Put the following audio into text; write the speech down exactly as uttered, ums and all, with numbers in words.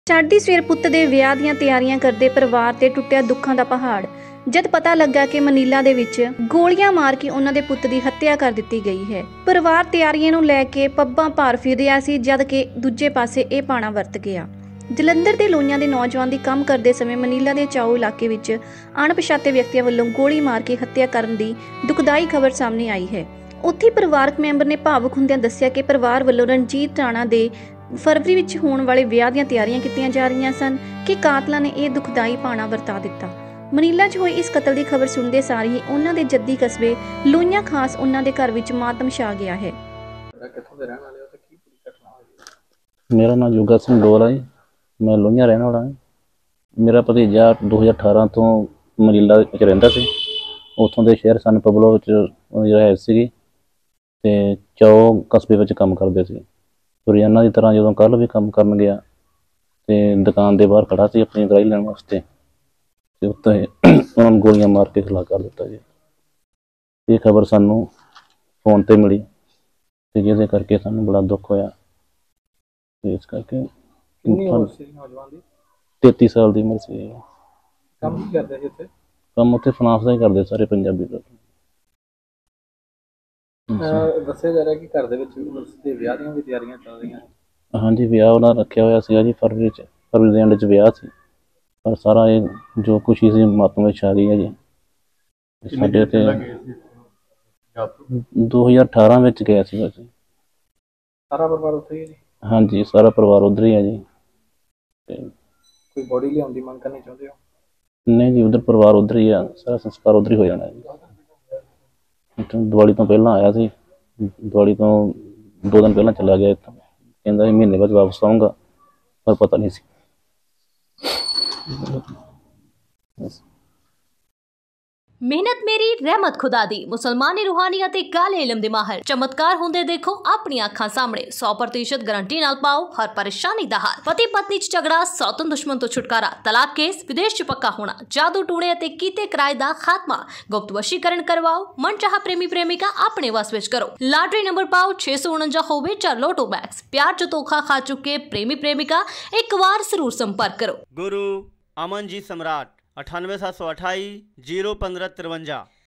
ਸਾਡੀ ਸਵੇਰ ਪੁੱਤ ਦੇ ਵਿਆਹ ਦੀਆਂ ਤਿਆਰੀਆਂ ਕਰਦੇ ਪਰਿਵਾਰ ਤੇ ਟੁੱਟਿਆ ਦੁੱਖਾਂ ਦਾ ਪਹਾੜ। ਜਦ ਪਤਾ ਲੱਗਾ ਕਿ ਮਨੀਲਾ ਦੇ ਵਿੱਚ ਗੋਲੀਆਂ ਮਾਰ ਕੇ ਉਹਨਾਂ ਦੇ ਪੁੱਤ ਦੀ ਹੱਤਿਆ ਕਰ ਦਿੱਤੀ ਗਈ ਹੈ। ਪਰਿਵਾਰ ਤਿਆਰੀਆਂ ਨੂੰ ਲੈ ਕੇ ਪੱਬਾਂ ਭਾਰ ਫਿਰ ਰਿਹਾ ਸੀ, ਜਦ ਕਿ ਦੂਜੇ ਪਾਸੇ ਇਹ ਪਾਣਾ ਵਰਤ ਗਿਆ। ਜਲੰਧਰ ਦੇ ਲੋਈਆਂ ਦੇ ਨੌਜਵਾਨ ਦੀ ਕੰਮ ਕਰਦੇ ਸਮੇਂ ਮਨੀਲਾ ਦੇ ਚਾਓ ਇਲਾਕੇ ਵਿੱਚ ਅਣਪਛਾਤੇ ਵਿਅਕਤੀਆਂ ਵੱਲੋਂ ਗੋਲੀ ਮਾਰ ਕੇ ਹੱਤਿਆ ਕਰਨ ਦੀ ਦੁਖਦਾਈ ਖਬਰ ਸਾਹਮਣੇ ਆਈ ਹੈ। ਉੱਥੇ ਪਰਿਵਾਰਕ ਮੈਂਬਰ ਨੇ ਭਾਵੁਕ ਹੁੰਦਿਆਂ ਦੱਸਿਆ ਕਿ ਪਰਿਵਾਰ ਵੱਲੋਂ ਰਣਜੀਤ ਰਾਣਾ ਦੇ ਫਰਵਰੀ ਵਿੱਚ ਹੋਣ ਵਾਲੇ ਵਿਆਹ ਦੀਆਂ ਤਿਆਰੀਆਂ ਕੀਤੀਆਂ ਜਾ ਰਹੀਆਂ ਸਨ ਕਿ ਕਾਤਲਾਂ ਨੇ ਇਹ ਦੁਖਦਾਈ ਪਾਣਾ ਵਰਤਾ ਦਿੱਤਾ। ਮਨੀਲਾ 'ਚ ਹੋਈ ਇਸ ਕਤਲ ਦੀ ਖਬਰ ਸੁਣਦੇ ਸਾਰ ਹੀ ਉਹਨਾਂ ਦੇ ਜੱਦੀ ਕਸਬੇ ਲੋਈਆਂ ਖਾਸ ਉਹਨਾਂ ਦੇ ਘਰ ਵਿੱਚ ਮਾਤਮ ਛਾ ਗਿਆ ਹੈ। ਮੇਰਾ ਨਾਮ ਜੋਗਾ ਸਿੰਘ ਡੋਲ ਹੈ, मैं लोहियां रहने वाला हाँ। मेरा भतीजा दो हज़ार अठारह तो मनीला ਵਿੱਚ ਰਹਿੰਦਾ ਸੀ। ਉੱਥੋਂ ਦੇ ਸ਼ਹਿਰ ਸਨ ਪਬਲੋ ਵਿੱਚ ਰਿਹਾਇਸ਼ ਸੀਗੀ ਤੇ ਚੌ ਕਸਬੇ ਵਿੱਚ ਕੰਮ ਕਰਦੇ ਸੀ। ਰੋਜ਼ਾਨਾ ਦੀ ਤਰ੍ਹਾਂ ਜਦੋਂ ਕੱਲ੍ਹ ਵੀ ਕੰਮ ਕਰਨ ਗਿਆ ਤੇ ਦੁਕਾਨ ਦੇ ਬਾਹਰ ਖੜਾ ਸੀ ਆਪਣੀ ਦਵਾਈ ਲੈਣ ਵਾਸਤੇ ਤੇ ਉੱਤੇ ਉਹਨਾਂ ਨੂੰ ਗੋਲੀਆਂ ਮਾਰ ਕੇ ਹਲਾਕ ਕਰ ਦਿੱਤਾ ਜੀ। ਇਹ ਖਬਰ ਸਾਨੂੰ ਫੋਨ ਤੇ ਮਿਲੀ ਤੇ ਜਿਹਦੇ ਕਰਕੇ ਸਾਨੂੰ ਬੜਾ ਦੁੱਖ ਹੋਇਆ। ਇਸ ਕਰਕੇ ਤੇਤੀ ਸਾਲ ਦੀ ਉਮਰ ਸੀ। ਕੰਮ ਕੀ ਕਰਦੇ ਸੀ ਉੱਥੇ? ਕੰਮ ਉੱਥੇ ਫਾਈਨਾਂਸ ਦਾ ਹੀ ਕਰਦੇ ਸਾਰੇ ਪੰਜਾਬੀ ਲੋਕ। ਦੱਸਿਆ ਜਾ ਰਿਹਾ ਕਿ ਘਰ ਦੇ ਵਿੱਚ ਉਸ ਦੇ ਵਿਆਹ ਦੀਆਂ ਵੀ ਤਿਆਰੀਆਂ ਚੱਲ ਰਹੀਆਂ। ਹਾਂਜੀ, ਵਿਆਹ ਉਹਨਾਂ ਰੱਖਿਆ ਹੋਇਆ ਸੀਗਾ ਜੀ ਫਰਵਰੀ 'ਚ ਫਰਵਰੀ ਦੇ ਐਂਡ 'ਚ ਵਿਆਹ ਸੀ, ਪਰ ਸਾਰਾ ਇਹ ਜੋ ਖੁਸ਼ੀ ਸੀ ਮਾਤਮ ਵਿੱਚ ਆ ਗਈ ਹੈ ਜੀ ਸਾਡੇ। ਤੇ ਦੋ ਹਜ਼ਾਰ ਅਠਾਰਾਂ ਵਿੱਚ ਗਿਆ ਸੀਗਾ ਜੀ। ਸਾਰਾ ਪਰਿਵਾਰ ਉੱਥੇ ਹੀ ਹੈ ਜੀ? ਹਾਂਜੀ, ਸਾਰਾ ਪਰਿਵਾਰ ਉੱਧਰ ਹੀ ਹੈ ਜੀ। ਕੋਈ ਬੋਡੀ ਲਿਆਉਣ ਦੀ ਮੰਗ ਕਰਨੀ ਚਾਹੁੰਦੇ ਹੋ? ਨਹੀਂ ਜੀ, ਉਧਰ ਪਰਿਵਾਰ ਉੱਧਰ ਹੀ ਆ, ਸਾਰਾ ਸੰਸਕਾਰ ਉੱਧਰ ਹੀ ਹੋ ਜਾਣਾ ਜੀ। ਦੀਵਾਲੀ ਤੋਂ ਪਹਿਲਾਂ ਆਇਆ ਸੀ, ਦੀਵਾਲੀ ਤੋਂ ਦੋ ਦਿਨ ਪਹਿਲਾਂ ਚਲਾ ਗਿਆ ਇੱਥੋਂ। ਕਹਿੰਦਾ ਸੀ ਮਹੀਨੇ ਬਾਅਦ ਵਾਪਸ ਆਊਂਗਾ, ਪਰ ਪਤਾ ਨਹੀਂ ਸੀ। ਮਿਹਨਤ ਮੇਰੀ ਰਹਿਮਤ ਖੁਦਾ ਦੀ। ਮੁਸਲਮਾਨੀ ਰੂਹਾਨੀ ਅਤੇ ਕਾਲੇ ਇਲਮ ਦੇ ਮਾਹਰ ਚਮਤਕਾਰ ਹੁੰਦੇ ਦੇਖੋ ਆਪਣੀਆਂ ਅੱਖਾਂ ਸਾਹਮਣੇ। ਸੌ ਪ੍ਰਤੀਸ਼ਤ ਗਾਰੰਟੀ ਨਾਲ ਪਾਓ ਹਰ ਪਰੇਸ਼ਾਨੀ ਦਾ ਹੱਲ। ਪਤੀ ਪਤਨੀ 'ਚ ਝਗੜਾ, ਸੌਤਨ ਦੁਸ਼ਮਣ ਤੋਂ ਛੁਟਕਾਰਾ, ਤਲਾਕ ਕੇਸ, ਵਿਦੇਸ਼ 'ਚ ਪੱਕਾ ਹੋਣਾ, ਜਾਦੂ ਟੂਣੇ ਅਤੇ ਕੀਤੇ ਕਿਰਾਏ ਦਾ ਖਾਤਮਾ, ਗੁਪਤ ਵਸ਼ੀਕਰਨ ਕਰਵਾਓ, ਮਨਚਾਹਾ ਪ੍ਰੇਮੀ ਪ੍ਰੇਮਿਕਾ ਆਪਣੇ ਵਸ ਵਿੱਚ ਕਰੋ। ਲਾਟਰੀ ਨੰਬਰ ਪਾਓ ਛੇ ਸੌ ਉਣੰਜਾ ਹੋਵੇ ਜਾਂ ਲੋਟੋ ਬੈਕਸ। ਪਿਆਰ 'ਚ ਧੋਖਾ ਖਾ ਚੁੱਕੇ ਪ੍ਰੇਮੀ ਪ੍ਰੇਮਿਕਾ ਇੱਕ ਵਾਰ ਜ਼ਰੂਰ ਸੰਪਰਕ ਕਰੋ। गुरु अमन जी सम्राट अठानवे सात सौ अठाई जीरो पंद्रह तिरवंजा।